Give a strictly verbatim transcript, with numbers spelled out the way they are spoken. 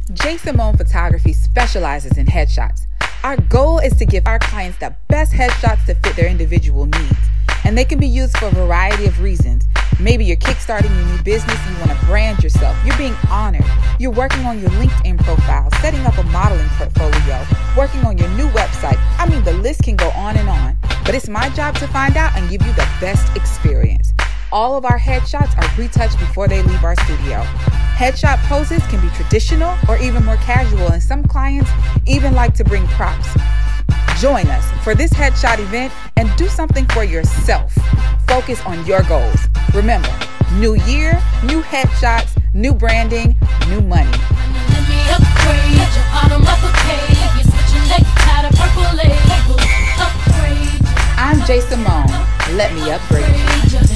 Simone Photography specializes in headshots. Our goal is to give our clients the best headshots to fit their individual needs. And they can be used for a variety of reasons. Maybe you're kickstarting your new business and you want to brand yourself. You're being honored. You're working on your LinkedIn profile, setting up a modeling portfolio, working on your new website. I mean, the list can go on and on. But it's my job to find out and give you the best experience. All of our headshots are retouched before they leave our studio. Headshot poses can be traditional or even more casual, and some clients even like to bring props. Join us for this headshot event and do something for yourself. Focus on your goals. Remember, new year, new headshots, new branding, new money. Let me upgrade your autumn uppercase. You're switching legs, tied up purple labels. Upgrade. I'm Simone. Let me upgrade you.